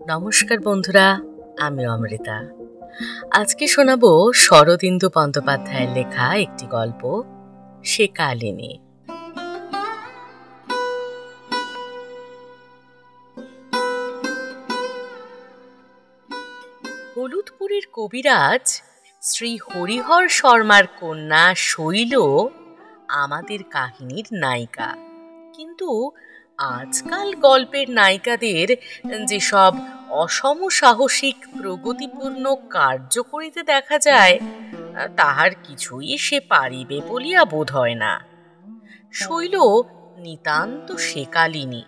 নমস্কার বন্ধুরা, আমি অমৃতা। আজকে শোনাবো শরদিন্দু বন্দ্যোপাধ্যায়ের লেখা একটি গল্প, শেকালিনী। হলুদপুরের কবিরাজ শ্রী হরিহর শর্মার কন্যা শৈল আমাদের কাহিনীর নায়িকা। কিন্তু আজকাল গল্পের নায়িকাদের যেসব অসমসাহসিক প্রগতিপূর্ণ কার্য করিতে দেখা যায়, তাহার কিছুই সে পারিবে বলিয়া বোধ হয় না। শৈল নিতান্ত শেকালিনী।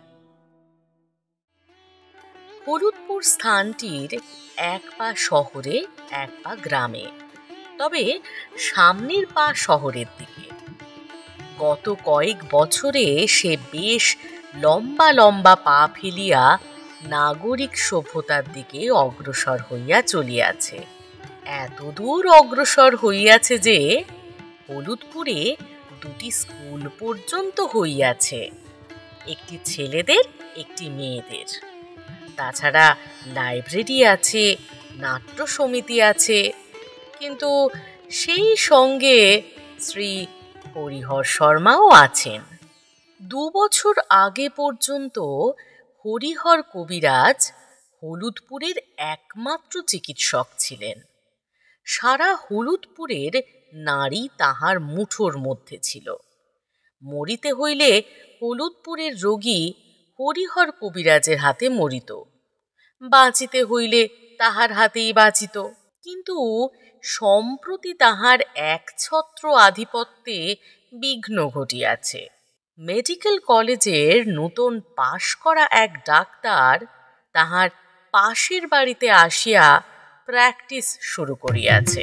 হলুদপুর স্থানটির এক পা শহরে, এক পা গ্রামে, তবে সামনের পা শহরের দিকে। গত কয়েক বছরে সে বেশ লম্বা লম্বা পা ফেলিয়া নাগরিক সভ্যতার দিকে অগ্রসর হইয়া চলিয়াছে। এতদূর অগ্রসর হইয়াছে যে হলুদপুরে দুটি স্কুল পর্যন্ত হইয়াছে, একটি ছেলেদের, একটি মেয়েদের। তাছাড়া লাইব্রেরি আছে, নাট্য সমিতি আছে, কিন্তু সেই সঙ্গে শ্রী হরিহর শর্মাও আছেন। 2 বছর আগে পর্যন্ত হরিহর কবিরাজ হলুদপুরের একমাত্র চিকিৎসক ছিলেন। সারা হলুদপুরের নারী তাহার মুঠোর মধ্যে ছিল। মরিতে হইলে হলুদপুরের রোগী হরিহর কবিরাজের হাতে মরিত, বাঁচিতে হইলে তাহার হাতেই বাঁচিত। কিন্তু সম্প্রতি তাহার একছত্র আধিপত্যে বিঘ্ন ঘটিয়াছে। মেডিকেল কলেজের নূতন পাশ করা এক ডাক্তার তাহার পাশের বাড়িতে আসিয়া প্র্যাকটিস শুরু করিয়াছে।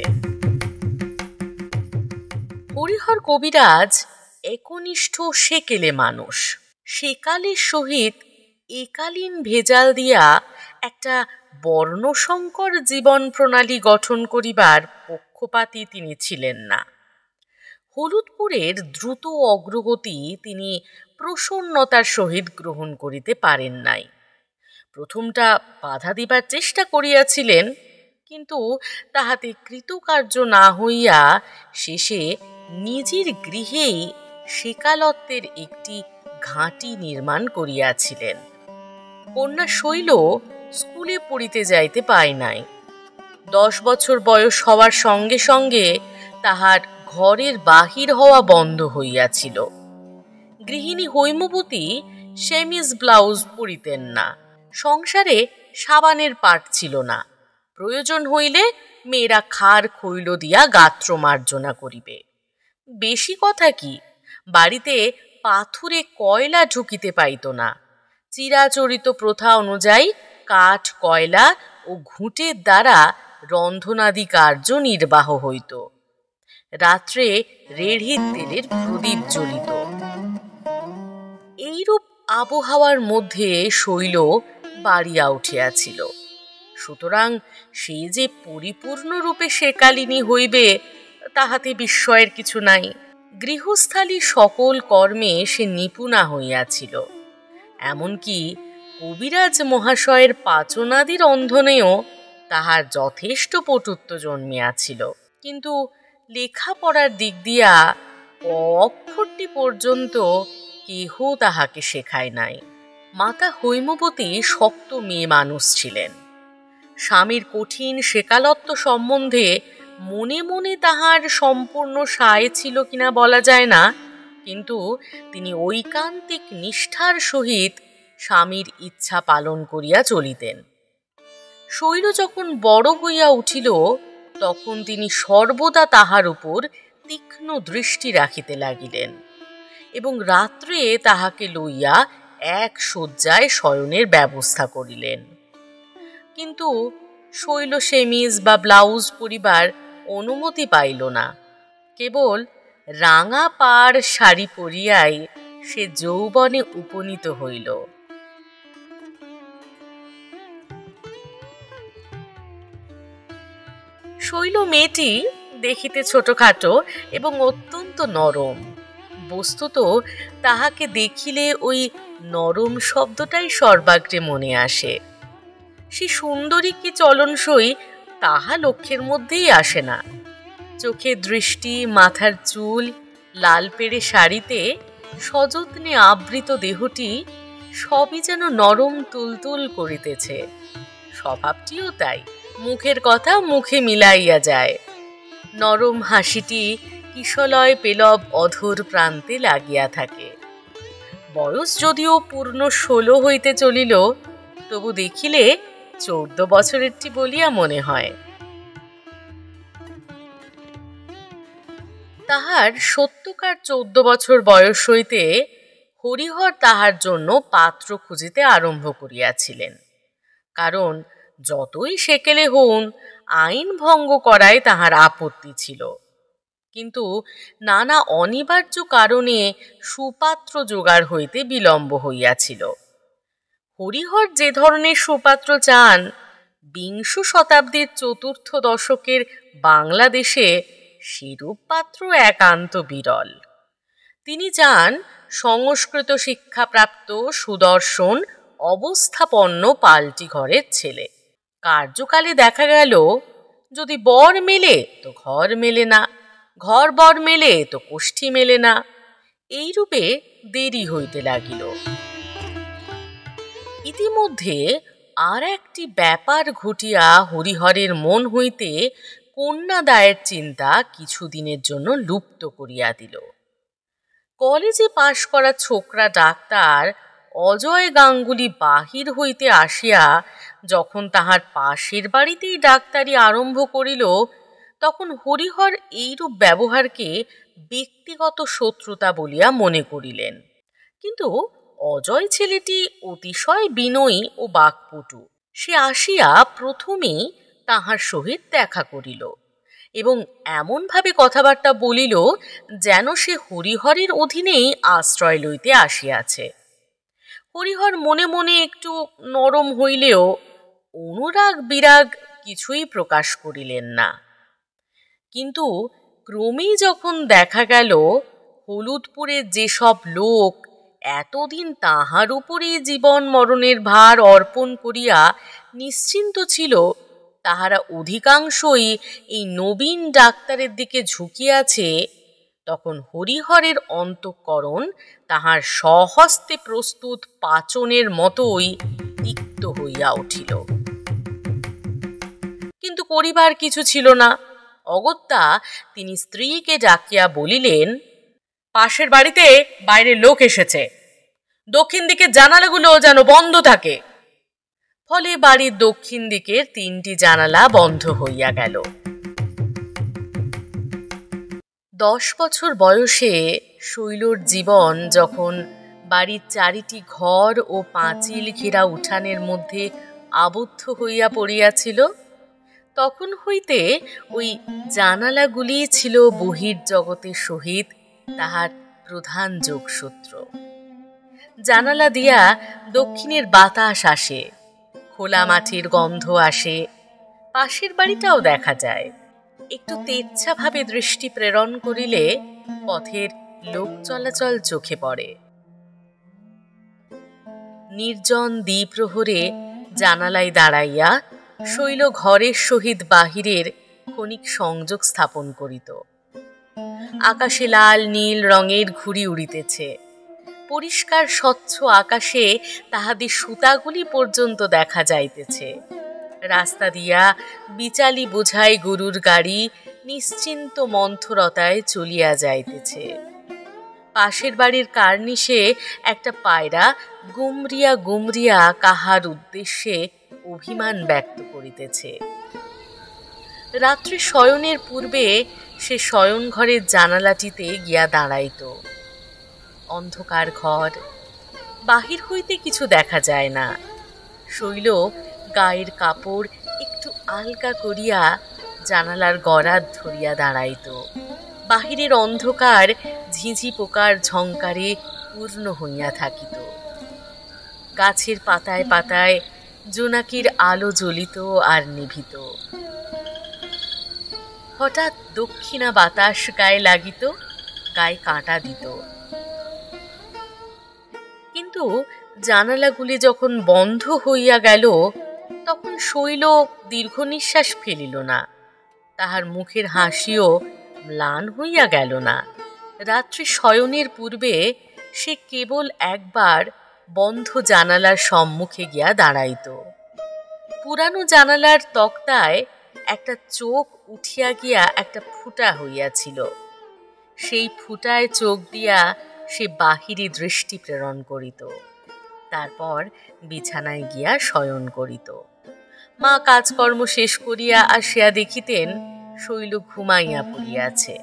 হরিহর কবিরাজ একনিষ্ঠ সেকেলে মানুষ। সেকালের সহিত একালীন ভেজাল দিয়া একটা বর্ণসংকর জীবন প্রণালী গঠন করিবার পক্ষপাতী তিনি ছিলেন না। হলুদপুরের দ্রুত অগ্রগতি তিনি প্রসন্নতার সহিত গ্রহণ করিতে পারেন নাই। প্রথমটা বাধা দিবার চেষ্টা করিয়াছিলেন, কিন্তু তাহাতে কৃতকার্য না হইয়া শেষে নিজের গৃহেই সেকালত্বের একটি ঘাঁটি নির্মাণ করিয়াছিলেন। কন্যা শৈল স্কুলে পড়িতে যাইতে পায় নাই। 10 বছর বয়স হওয়ার সঙ্গে সঙ্গে তাহার ঘরের বাহির হওয়া বন্ধ হইয়াছিল। গৃহিণী হৈমবতী সেমিজ ব্লাউজ পরিতেন না। সংসারে সাবানের পাট ছিল না। প্রয়োজন হইলে মেয়েরা খার খৈল দিয়া গাত্র মার্জনা করিবে। বেশি কথা কি, বাড়িতে পাথুরে কয়লা ঢুকিতে পাইত না। চিরাচরিত প্রথা অনুযায়ী কাঠ, কয়লা ও ঘুঁটের দ্বারা রন্ধনাদি কার্য নির্বাহ হইত। রাত্রে রেড়ির তেলের প্রদীপ জ্বলিত। এইরূপ আবহাওয়ার মধ্যে শৈল বাড়িয়া উঠিয়াছিল। সুতরাং সে যে পরিপূর্ণরূপে সেকালিনী হইবে, তাহাতে বিস্ময়ের কিছু নাই। গৃহস্থালী সকল কর্মে সে নিপুণা হইয়াছিল। এমনকি কবিরাজ মহাশয়ের পাচনাদি রন্ধনেও তাহার যথেষ্ট পটুত্ব জন্মিয়াছিল। কিন্তু লেখাপড়ার দিক দিয়া অক্ষরটি পর্যন্ত কেহ তাহাকে শেখায় নাই। মাতা হৈমবতী শক্ত মেয়ে মানুষ ছিলেন। স্বামীর কঠিন সেকালত্ব সম্বন্ধে মনে মনে তাহার সম্পূর্ণ সায় ছিল কিনা বলা যায় না, কিন্তু তিনি ঐকান্তিক নিষ্ঠার সহিত স্বামীর ইচ্ছা পালন করিয়া চলিতেন। শৈল যখন বড় হইয়া উঠিল, তখন তিনি সর্বদা তাহার উপর তীক্ষ্ণ দৃষ্টি রাখিতে লাগিলেন এবং রাত্রে তাহাকে লইয়া এক শয্যায় শয়নের ব্যবস্থা করিলেন। কিন্তু শৈল সেমিজ বা ব্লাউজ পরিবার অনুমতি পাইল না। কেবল রাঙা পাড় শাড়ি পরিয়াই সে যৌবনে উপনীত হইল। শৈল মেয়েটি দেখিতে ছোটখাটো এবং অত্যন্ত নরম। বস্তুত তাহাকে দেখিলে ওই নরম শব্দটাই সর্বাগ্রে মনে আসে। সে সুন্দরী কি চলনসই তাহা লক্ষ্যের মধ্যেই আসে না। চোখের দৃষ্টি, মাথার চুল, লাল পেড়ে শাড়িতে সযত্নে আবৃত দেহটি সবই যেন নরম তুলতুল করিতেছে। স্বভাবটিও তাই, মুখের কথা মুখে মিলাইয়া যায়। নরম হাসিটি কিশলয় পেলব অধর প্রান্তে লাগিয়া থাকে। বয়স যদিও পূর্ণ 16 হইতে চলিল, তবু দেখিলে 14 বছরেরটি বলিয়া মনে হয়। তাহার সত্যকার 14 বছর বয়স হইতে হরিহর তাহার জন্য পাত্র খুঁজিতে আরম্ভ করিয়াছিলেন। কারণ যতই সেকেলে হউন, আইন ভঙ্গ করায় তাহার আপত্তি ছিল। কিন্তু নানা অনিবার্য কারণে সুপাত্র জোগাড় হইতে বিলম্ব হইয়াছিল। হরিহর যে ধরনের সুপাত্র চান, বিংশ শতাব্দীর চতুর্থ দশকের বাংলাদেশে সেরূপ পাত্র একান্ত বিরল। তিনি চান সংস্কৃত শিক্ষাপ্রাপ্ত, সুদর্শন, অবস্থাপন্ন পাল্টি ঘরের ছেলে। কার্যকালে দেখা গেল, যদি বর মেলে তো ঘর মেলে না, ঘর বর মেলে তো কোষ্ঠী মেলে না। এইরূপে দেরি হইতে লাগিল। ইতিমধ্যে আর একটি ব্যাপার ঘটিয়া হরিহরের মন হইতে কন্যাদায়ের চিন্তা কিছুদিনের জন্য লুপ্ত করিয়া দিল। কলেজে পাশ করা ছোকরা ডাক্তার অজয় গাঙ্গুলি বাহির হইতে আসিয়া যখন তাহার পাশের বাড়িতেই ডাক্তারি আরম্ভ করিল, তখন হরিহর এইরূপ ব্যবহারকে ব্যক্তিগত শত্রুতা বলিয়া মনে করিলেন। কিন্তু অজয় ছেলেটি অতিশয় বিনয়ী ও বাক্পটু। সে আসিয়া প্রথমেই তাহার সহিত দেখা করিল এবং এমনভাবে কথাবার্তা বলিল যেন সে হরিহরের অধীনেই আশ্রয় লইতে আসিয়াছে। হরিহর মনে মনে একটু নরম হইলেও অনুরাগ বিরাগ কিছুই প্রকাশ করিলেন না। কিন্তু ক্রমেই যখন দেখা গেল হলুদপুরের যেসব লোক এতদিন তাহার উপরেই জীবন মরণের ভার অর্পণ করিয়া নিশ্চিন্ত ছিল, তাহারা অধিকাংশই এই নবীন ডাক্তারের দিকে ঝুঁকিয়াছে, তখন হরিহরের অন্তঃকরণ তাহার স্বহস্তে প্রস্তুত পাচনের মতোই তিক্ত হইয়া উঠিল। কিন্তু করিবার কিছু ছিল না। অগত্যা তিনি স্ত্রীকে ডাকিয়া বলিলেন, পাশের বাড়িতে বাইরের লোক এসেছে, দক্ষিণ দিকের জানালাগুলো যেন বন্ধ থাকে। ফলে বাড়ির দক্ষিণ দিকের 3টি জানালা বন্ধ হইয়া গেল। 10 বছর বয়সে শৈলর জীবন যখন বাড়ির 4টি ঘর ও পাঁচিল ঘেরা উঠানের মধ্যে আবদ্ধ হইয়া পড়িয়াছিল, তখন হইতে ওই জানালাগুলি ছিল বহির্জগতের সহিত তাহার প্রধান যোগসূত্র। জানালা দিয়া দক্ষিণের বাতাস আসে, খোলা মাটির গন্ধ আসে, পাশের বাড়িটাও দেখা যায়। একটু তেচ্ছাভাবে দৃষ্টি প্রেরণ করিলে পথের লোক চলাচল চোখে পড়ে। নির্জন দ্বিপ্রহরে জানালায় দাঁড়াইয়া শৈল ঘরের সহিত বাহিরের ক্ষণিক সংযোগ স্থাপন করিত। আকাশে লাল নীল রঙের ঘুড়ি উড়িতেছে। পরিষ্কার স্বচ্ছ আকাশে তাহাদের সুতাগুলি পর্যন্ত দেখা যাইতেছে। রাস্তা দিয়া বিচালি বোঝাই গরুর গাড়ি নিশ্চিন্ত মন্থরতায় চলিয়া যাইতেছে। পাশের বাড়ির কার্নিশে একটা পায়রা গুমরিয়া গুমরিয়া কাহার উদ্দেশ্যে অভিমান ব্যক্ত করিতেছে। রাত্রে শয়নের পূর্বে সে শয়ন ঘরের জানালাটিতে গিয়া দাঁড়াইত। অন্ধকার ঘর, বাহির হইতে কিছু দেখা যায় না। শৈল গায়ের কাপড় একটু আলগা করিয়া জানালার গরাদ ধরিয়া দাঁড়াইত। বাহিরের অন্ধকার ঝিঝি পোকার ঝংকারে পূর্ণ হইয়া থাকিত। গাছের পাতায় পাতায় জোনাকির আলো জ্বলিত আর নিভিত। হঠাৎ দক্ষিণা বাতাস গায়ে লাগিত, গায়ে কাঁটা দিত। কিন্তু জানালাগুলি যখন বন্ধ হইয়া গেল, তখন শৈল দীর্ঘ নিঃশ্বাস ফেলিল না, তাহার মুখের হাসিও ম্লান হইয়া গেল না। রাত্রি শয়নের পূর্বে সে কেবল একবার বন্ধ জানালার সম্মুখে গিয়া দাঁড়াইত। পুরানো জানালার তক্তায় একটা চোখ উঠিয়া গিয়া একটা ফুটা হইয়াছিল, সেই ফুটায় চোখ দিয়া সে বাহিরে দৃষ্টি প্রেরণ করিত, তারপর বিছানায় গিয়া শয়ন করিত। মা কাজকর্ম শেষ করিয়া আসিয়া দেখিতেন শৈল ঘুমাইয়া পড়িয়াছে।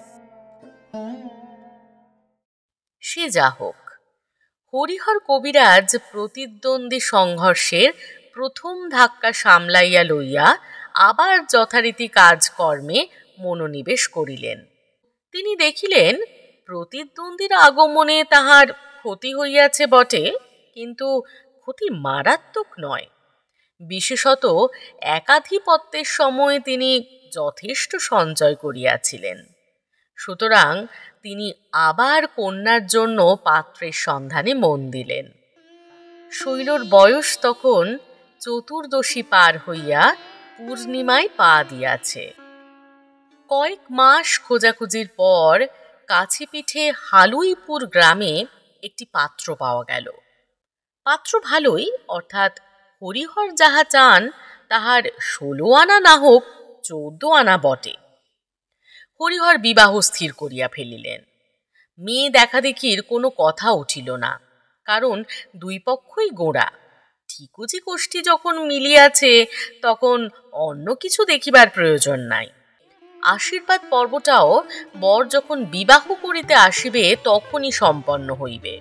সে যা হোক, হরিহর কবিরাজ প্রতিদ্বন্দ্বী সংঘর্ষের প্রথম ধাক্কা সামলাইয়া লইয়া আবার যথারীতি কাজকর্মে মনোনিবেশ করিলেন। তিনি দেখিলেন প্রতিদ্বন্দ্বীর আগমনে তাহার ক্ষতি হইয়াছে বটে, কিন্তু ক্ষতি মারাত্মক নয়। বিশেষত একাধিপত্যের সময় তিনি যথেষ্ট সঞ্চয় করিয়াছিলেন। সুতরাং তিনি আবার কন্যার জন্য পাত্রের সন্ধানে মন দিলেন। শৈলর বয়স তখন চতুর্দশী পার হইয়া পূর্ণিমায় পা দিয়াছে। কয়েক মাস খোঁজাখুঁজির পর কাছে পিঠে হালুইপুর গ্রামে একটি পাত্র পাওয়া গেল। পাত্র ভালোই, অর্থাৎ হরিহর যাহা চান তাহার 16 আনা না হোক 14 আনা বটে। হরিহর বিবাহ স্থির করিয়া ফেলিলেন। মেয়ে দেখা দেখির কোনো কথা উঠিল না, কারণ দুই পক্ষই গোঁড়া। ঠিকুজি কোষ্ঠী যখন মিলিয়াছে তখন অন্য কিছু দেখিবার প্রয়োজন নাই। আশীর্বাদ পর্বটাও বর যখন বিবাহ করিতে আসিবে তখনই সম্পন্ন হইবে।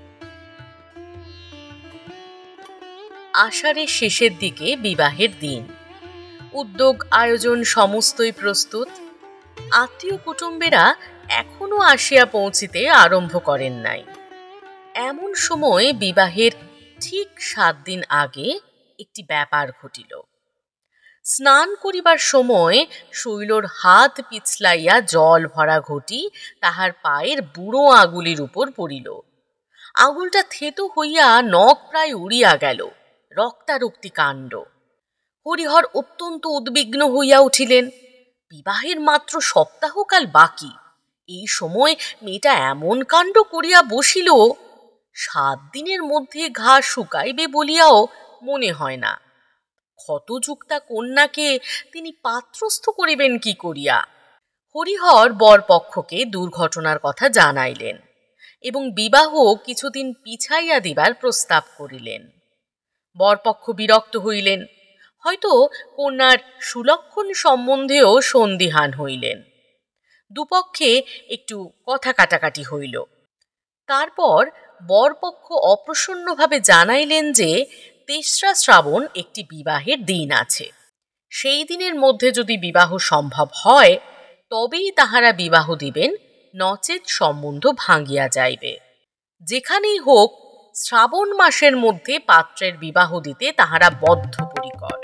আষাঢ়ের শেষের দিকে বিবাহের দিন। উদ্যোগ আয়োজন সমস্তই প্রস্তুত। আত্মীয় কুটুম্বেরা এখনো আসিয়া পৌঁছিতে আরম্ভ করেন নাই। এমন সময় বিবাহের ঠিক 7 দিন আগে একটি ব্যাপার ঘটিল। স্নান করিবার সময় শৈলর হাত পিছলাইয়া জল ভরা ঘটি তাহার পায়ের বুড়ো আঙুলের উপর পড়িল। আঙুলটা থেতো হইয়া নখ প্রায় উড়িয়া গেল। রক্তারক্তি কাণ্ড। হরিহর অত্যন্ত উদ্বিগ্ন হইয়া উঠিলেন। বিবাহের মাত্র সপ্তাহকাল বাকি, এই সময় মেয়েটা এমন কাণ্ড করিয়া বসিল, 7 দিনের মধ্যে ঘা শুকাইবে বলিয়াও মনে হয় না। ক্ষতযুক্তা কন্যাকে তিনি পাত্রস্থ করিবেন কি করিয়া? হরিহর বরপক্ষকে দুর্ঘটনার কথা জানাইলেন এবং বিবাহ কিছুদিন পিছাইয়া দিবার প্রস্তাব করিলেন। বরপক্ষ বিরক্ত হইলেন, হয়তো কন্যার সুলক্ষণ সম্বন্ধেও সন্দিহান হইলেন। দুপক্ষে একটু কথা কাটাকাটি হইল। তারপর বরপক্ষ অপ্রসন্নভাবে জানাইলেন যে 3রা শ্রাবণ একটি বিবাহের দিন আছে। সেই দিনের মধ্যে যদি বিবাহ সম্ভব হয় তবেই তাহারা বিবাহ দিবেন, নচেত সম্বন্ধ ভাঙ্গিয়া যাইবে। যেখানেই হোক শ্রাবণ মাসের মধ্যে পাত্রের বিবাহ দিতে তাহারা বদ্ধপরিকর।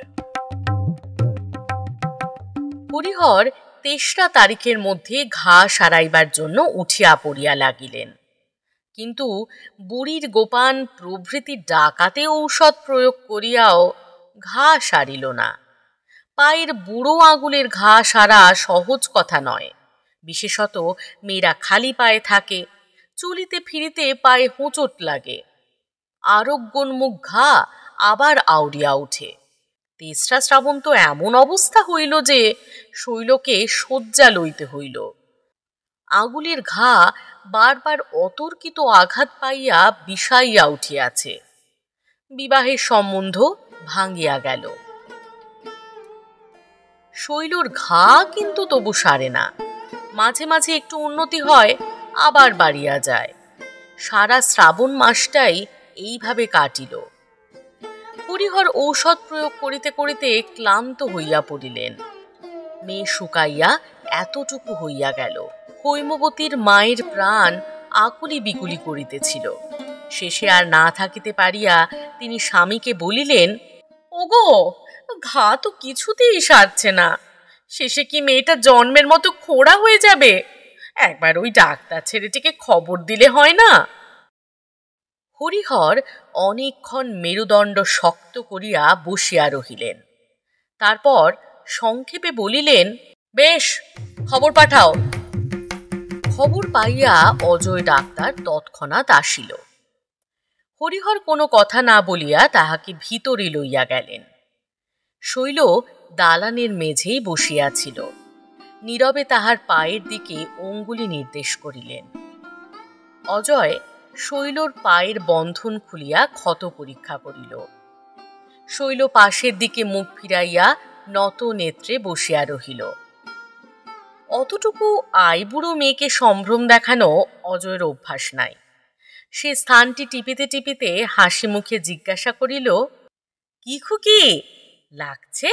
হরিহর 3রা তারিখের মধ্যে ঘা সারাইবার জন্য উঠিয়া পড়িয়া লাগিলেন, কিন্তু বুড়ির গোপান প্রভৃতি ডাকাতে ঔষধ প্রয়োগ করিয়াও ঘা সারিল না। পায়ের বুড়ো আঙুলের ঘা সারা সহজ কথা নয়, বিশেষত মেয়েরা খালি পায়ে থাকে, চলিতে ফিরিতে পায়ে হোঁচট লাগে। আরোগ্যোন্মুখ ঘা আবার আউরিয়া উঠে। 3রা শ্রাবণ তো এমন অবস্থা হইল যে শৈলকে শয্যা লইতে হইল। আঙুলের ঘা বারবার অতর্কিত আঘাত পাইয়া বিষাইয়া উঠিয়াছে। বিবাহের সম্বন্ধ ভাঙ্গিয়া গেল। শৈলর ঘা কিন্তু তবু সারে না। মাঝে মাঝে একটু উন্নতি হয়, আবার বাড়িয়া যায়। সারা শ্রাবণ মাসটাই এইভাবে কাটিল। হরিহর ঔষধ প্রয়োগ করিতে করিতে ক্লান্ত হইয়া পড়িলেন। মেয়ে শুকাইয়া এতটুকু হইয়া গেল। হৈমবতীর মায়ের প্রাণ আকুলি বিকুলি করিতেছিল। শেষে আর না থাকিতে পারিয়া তিনি স্বামীকে বলিলেন, ওগো, ঘা তো কিছুতেই সারছে না, শেষে কি মেয়েটা জন্মের মতো খোঁড়া হয়ে যাবে? একবার ওই ডাক্তার ছেলেটিকে খবর দিলে হয় না? হরিহর অনেকক্ষণ মেরুদণ্ড শক্ত করিয়া বসিয়া রহিলেন। তারপর সংক্ষেপে বলিলেন, বেশ, খবর পাঠাও। খবর পাইয়া অজয় ডাক্তার তৎক্ষণাৎ আসিল। হরিহর কোনো কথা না বলিয়া তাহাকে ভিতরে লইয়া গেলেন। শৈল দালানের মেঝেই বসিয়াছিল। নীরবে তাহার পায়ের দিকে অঙ্গুলি নির্দেশ করিলেন। অজয় শৈলর পায়ের বন্ধন খুলিয়া ক্ষত পরীক্ষা করিল। শৈল পাশের দিকে মুখ ফিরাইয়া নত নেত্রে বসিয়া রহিল। অতটুকু আইবুড়ো মেয়েকে সম্ভ্রম দেখানো অজয়ের অভ্যাস নাই। সে স্থানটি টিপিতে টিপিতে হাসি মুখে জিজ্ঞাসা করিল, কি খুকি, লাগছে?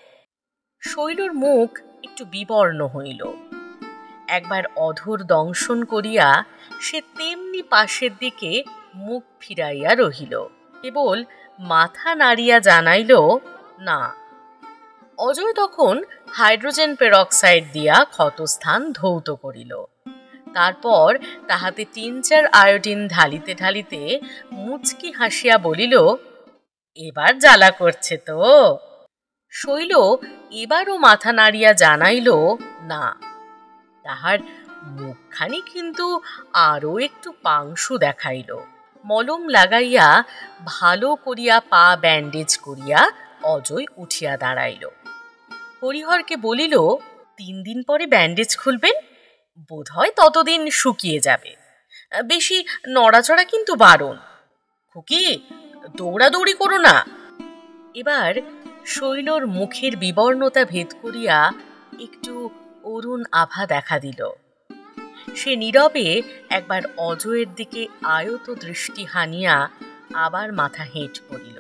শৈলর মুখ একটু বিবর্ণ হইল। একবার অধর দংশন করিয়া সে তেমনি পাশের দিকে মুখ ফিরাইয়া রহিল, কেবল মাথা নাড়িয়া জানাইল, না। অজয় তখন হাইড্রোজেন পেরক্সাইড দিয়া ক্ষতস্থান ধৌত করিল। তারপর তাহাতে 3-4 আয়োডিন ঢালিতে ঢালিতে মুচকি হাসিয়া বলিল, এবার জ্বালা করছে তো? শৈল এবারও মাথা নাড়িয়া জানাইল, না। তাহার মুখখানি কিন্তু আরও একটু পাংশু দেখাইল। মলম লাগাইয়া ভালো করিয়া পা ব্যান্ডেজ করিয়া অজয় উঠিয়া দাঁড়াইল। হরিহরকে বলিল, 3 দিন পরে ব্যান্ডেজ খুলবেন, বোধ হয় ততদিন শুকিয়ে যাবে। বেশি নড়াচড়া কিন্তু বারণ। খুকি, দৌড়াদৌড়ি করো না। এবার শৈলর মুখের বিবর্ণতা ভেদ করিয়া একটু অরুণ আভা দেখা দিল। সে নীরবে একবার অজয়ের দিকে আয়ত দৃষ্টি হানিয়া আবার মাথা হেঁট করিল।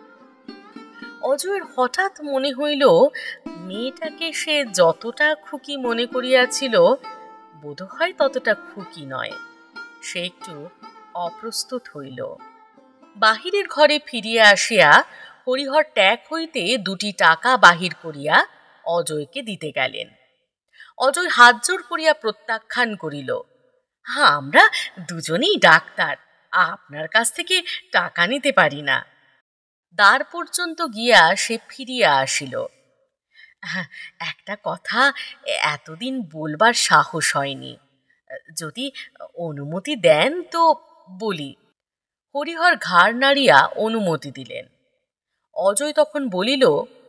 অজয়ের হঠাৎ মনে হইল, মেয়েটাকে সে যতটা খুকি মনে করিয়াছিল বোধহয় ততটা খুকি নয়। সে একটু অপ্রস্তুত হইল। বাহিরের ঘরে ফিরিয়া আসিয়া হরিহর ট্যাক হইতে 2টি টাকা বাহির করিয়া অজয়কে দিতে গেলেন। অজয় হাত জোর করিয়া প্রত্যাখ্যান করিল, আমরা দুজনেই ডাক্তার, আপনার কাছ থেকে টাকা নিতে পারি না। দ্বার পর্যন্ত গিয়া সে ফিরিয়া আসিল। একটা কথা এতদিন বলবার সাহস হয়নি, যদি অনুমতি দেন তো বলি। হরিহর ঘাড় নাড়িয়া অনুমতি দিলেন। অজয় তখন বলিল,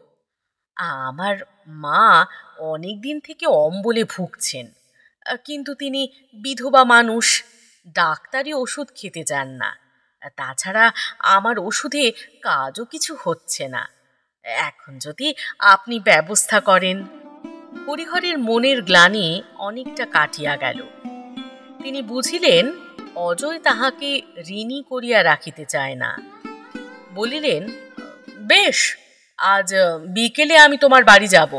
আমার মা অনেক দিন থেকে অম্বলে ভুগছেন, কিন্তু তিনি বিধবা মানুষ, ডাক্তারি ওষুধ খেতে চান না। তাছাড়া আমার ওষুধে কাজও কিছু হচ্ছে না। এখন যদি আপনি ব্যবস্থা করেন। হরিহরের মনের গ্লানি অনেকটা কাটিয়া গেল। তিনি বুঝিলেন অজয় তাহাকে ঋণী করিয়া রাখিতে চায় না। বলিলেন, বেশ, আজ বিকেলে আমি তোমার বাড়ি যাব।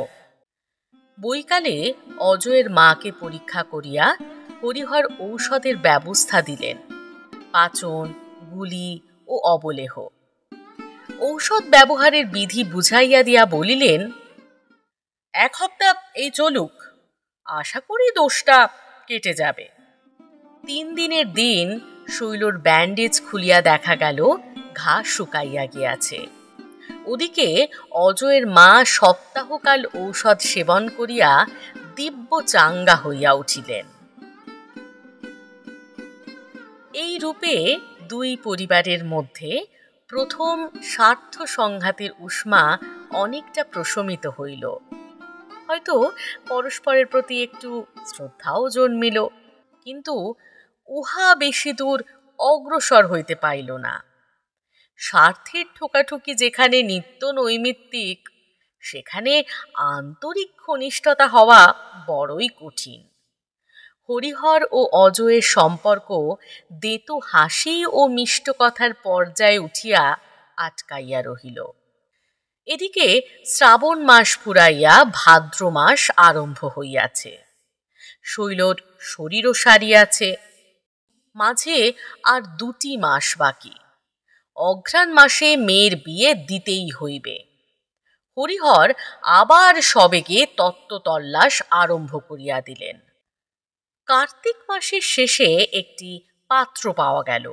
বৈকালে অজয়ের মাকে পরীক্ষা করিয়া হরিহর ঔষধের ব্যবস্থা দিলেন, পাচন, গুলি ও অবলেহ। ঔষধ ব্যবহারের বিধি বুঝাইয়া দিয়া বলিলেন, 1 সপ্তাহ এই চলুক, আশা করি দোষটা কেটে যাবে। 3 দিনের দিন শৈলর ব্যান্ডেজ খুলিয়া দেখা গেল ঘা শুকাইয়া গিয়াছে। ওদিকে অজয়ের মা সপ্তাহকাল ঔষধ সেবন করিয়া দিব্য চাঙ্গা হইয়া উঠিলেন। এই রূপে 2 পরিবারের মধ্যে প্রথম স্বার্থ সংঘাতের উষ্মা অনেকটা প্রশমিত হইল। হয়তো পরস্পরের প্রতি একটু শ্রদ্ধাও জন্মিল, কিন্তু উহা বেশি দূর অগ্রসর হইতে পাইল না। স্বার্থের ঠোকাঠুকি যেখানে নিত্য নৈমিত্তিক, সেখানে আন্তরিক ঘনিষ্ঠতা হওয়া বড়ই কঠিন। হরিহর ও অজয়ের সম্পর্ক দেতো হাসি ও মিষ্ট কথার পর্যায়ে উঠিয়া আটকাইয়া রহিল। এদিকে শ্রাবণ মাস ফুরাইয়া ভাদ্র মাস আরম্ভ হইয়াছে। শৈলর শরীরও সারিয়াছে। মাঝে আর 2টি মাস বাকি। অঘ্রাণ মাসে মেয়ের বিয়ে দিতেই হইবে। হরিহর আবার সবেগে তত্ত্বতল্লাশ আরম্ভ করিয়া দিলেন। কার্তিক মাসের শেষে একটি পাত্র পাওয়া গেল।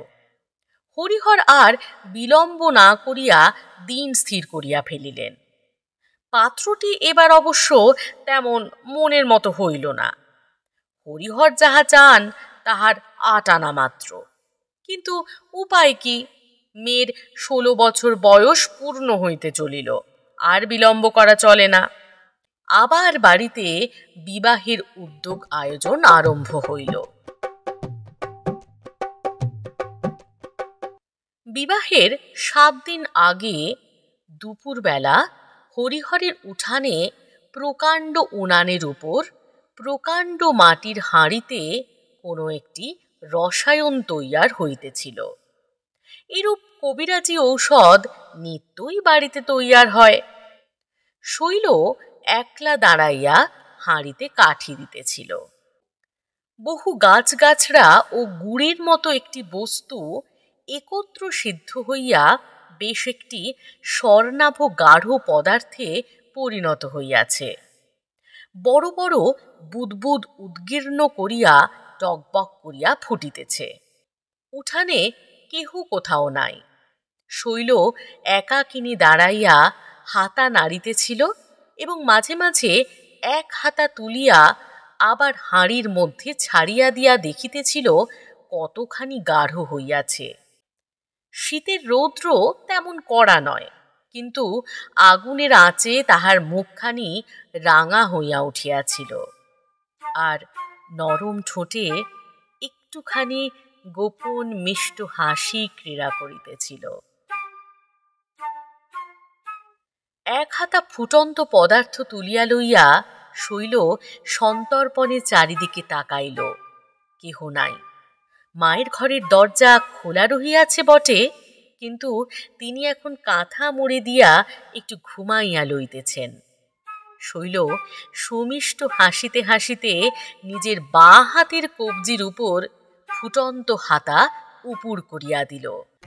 হরিহর আর বিলম্ব না করিয়া দিন স্থির করিয়া ফেলিলেন। পাত্রটি এবার অবশ্য তেমন মনের মতো হইল না। হরিহর যাহা চান তাহার ৮ আনা মাত্র। কিন্তু উপায় কি? মেয়ের ১৬ বছর বয়স পূর্ণ হইতে চলিল, আর বিলম্ব করা চলে না। আবার বাড়িতে বিবাহের উদ্যোগ আয়োজন আরম্ভ হইল। বিবাহের ৭ দিন আগে দুপুরবেলা হরিহরের উঠানে প্রকাণ্ড উনানের উপর প্রকাণ্ড মাটির হাঁড়িতে কোনো একটি রসায়ন তৈয়ার হইতেছিল। এরূপ কবিরাজি ঔষধ নিত্যই বাড়িতে তৈয়ার হয়। শৈল একলা দাঁড়াইয়া হাঁড়িতে কাঠি দিতেছিল। বহু গাছগাছড়া ও গুড়ের মতো একটি বস্তু একত্র সিদ্ধ হইয়া বেশ একটি স্বর্ণাভ গাঢ় পদার্থে পরিণত হইয়াছে। বড় বড় বুদবুদ উদ্গীর্ণ করিয়া টকবক করিয়া ফুটিতেছে। উঠানে কেহ কোথাও নাই। শৈল একাকিনী দাঁড়াইয়া হাতা নাড়িতেছিল এবং মাঝে মাঝে এক হাতা তুলিয়া আবার হাঁড়ির মধ্যে ছাড়িয়া দিয়া দেখিতেছিল কতখানি গাঢ় হইয়াছে। শীতের রৌদ্র তেমন কড়া নয়, কিন্তু আগুনের আঁচে তাহার মুখখানি রাঙা হইয়া উঠিয়াছিল, আর নরম ঠোঁটে একটুখানি গোপন মিষ্ট হাসি ক্রীড়া করিতেছিল। এক হাতা ফুটন্ত পদার্থ তুলিয়া লইয়া শৈল সন্তর্পণে চারিদিকে তাকাইল। কেহ নাই। মায়ের ঘরের দরজা খোলা রহিয়াছে বটে, কিন্তু তিনি এখন কাঁথা মুড়ে দিয়া একটু ঘুমাইয়া লইতেছেন। শৈল সুমিষ্ট হাসিতে হাসিতে নিজের বাঁ হাতের কবজির উপর ফুটন্ত হাতা উপুর করিয়া দিল।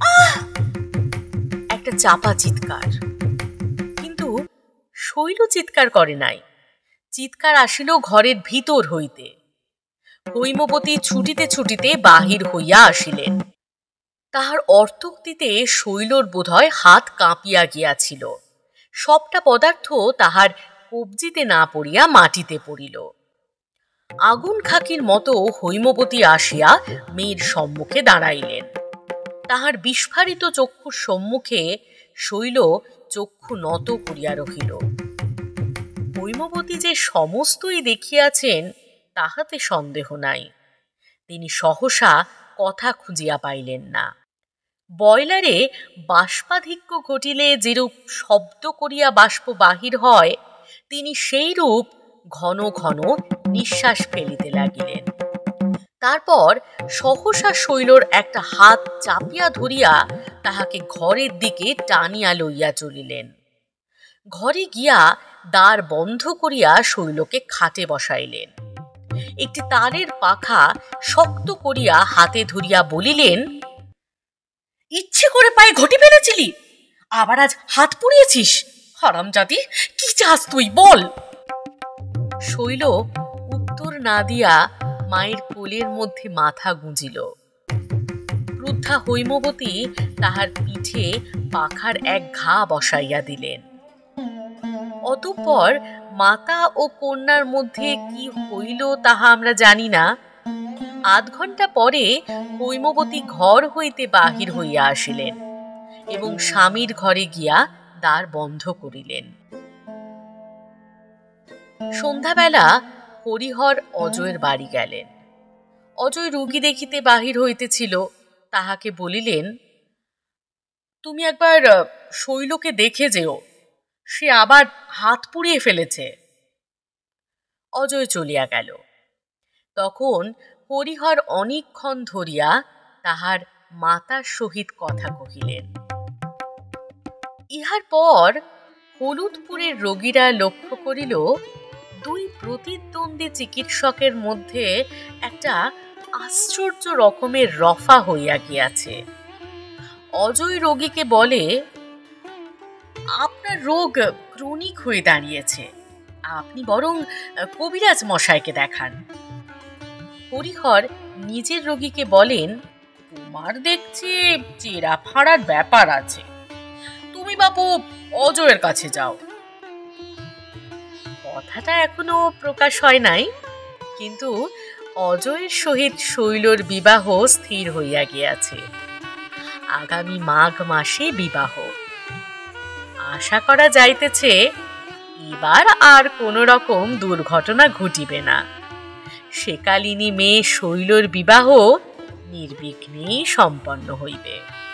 একটা চাপা চিৎকার। কিন্তু শৈল চিৎকার করে নাই। চিৎকার আসিল ঘরের ভিতর হইতে। হৈমবতী ছুটিতে ছুটিতে বাহির হইয়া আসিলেন। তাহার অর্থোক্তিতে শৈলর বোধহয় হাত কাঁপিয়া গিয়াছিল। সবটা পদার্থ তাহার কবজিতে না পড়িয়া মাটিতে পড়িল। আগুন খাকির মতো হৈমবতী আসিয়া মেয়ের সম্মুখে দাঁড়াইলেন। তাহার বিস্ফারিত চক্ষুর সম্মুখে শৈল চক্ষু নত করিয়া রহিল। হৈমবতী যে সমস্তই দেখিয়াছেন তাহাতে সন্দেহ নাই। তিনি সহসা কথা খুঁজিয়া পাইলেন না। বয়লারে বাষ্পাধিক্য ঘটিলে যেরূপ শব্দ করিয়া বাষ্প বাহির হয়, তিনি সেই রূপ ঘন ঘন নিঃশ্বাস ফেলিতে লাগিলেন। তারপর সহসা শৈলর একটা হাত চাপিয়া ধরিয়া তাহাকে ঘরের দিকে টানিয়া লইয়া চলিলেন। ঘরে গিয়া দ্বার বন্ধ করিয়া শৈলকে খাটে বসাইলেন। একটি তারের পাখা শক্ত করিয়া হাতে ধরিয়া বলিলেন, ইচ্ছে করে পায়ে ঘটি ফেলেছিলি, আবার আজ হাত পুড়িয়েছিস? হারামজাদি, কি চাস তুই বল? শৈল উত্তর না দিয়া মায়ের কোলের মধ্যে মাথা গুঁজিল। বৃদ্ধা হৈমবতী তাহার পিঠে পাখার এক ঘা বসাইয়া দিলেন। অতঃপর মাতা ও কন্যার মধ্যে কি হইল তাহা আমরা জানি না। আধ ঘণ্টা পরে হৈমবতী ঘর হইতে বাহির হইয়া আসিলেন এবং স্বামীর ঘরে গিয়া দ্বার বন্ধ করিলেন। সন্ধ্যাবেলা হরিহর অজয়ের বাড়ি গেলেন। অজয় রোগী দেখিতে বাহির হইতেছিল। তাহাকে বলিলেন, তুমি একবার শৈলকে দেখে যেও, সে আবার হাত পুড়িয়ে ফেলেছে। অজয় চলিয়া গেল। তখন হরিহর অনেকক্ষণ ধরিয়া তাহার মাতার সহিত কথা কহিলেন। ইহার পর হলুদপুরের রোগীরা লক্ষ্য করিল, দুই প্রতিদ্বন্দ্বী চিকিৎসকের মধ্যে একটা আশ্চর্য রকমের রফা হইয়া গিয়াছে। অজয় রোগীকে বলে, আপনার রোগ ক্রনিক হয়ে দাঁড়িয়েছে, আপনি বরং কবিরাজ মশাইকে দেখান। হরিহর নিজের রোগীকে বলেন, তোমার দেখছি চেরা ফাড়ার ব্যাপার আছে, তুমি বাপু অজয়ের কাছে যাও। কথাটা এখনো প্রকাশ হয় নাই, কিন্তু অজয়ের সহিত শৈলর বিবাহ স্থির হইয়া গিয়াছে। আগামী মাঘ মাসে বিবাহ। আশা করা যাইতেছে এবার আর কোন রকম দুর্ঘটনা ঘটিবে না। সেকালিনী মেয়ে শৈলর বিবাহ নির্বিঘ্নেই সম্পন্ন হইবে।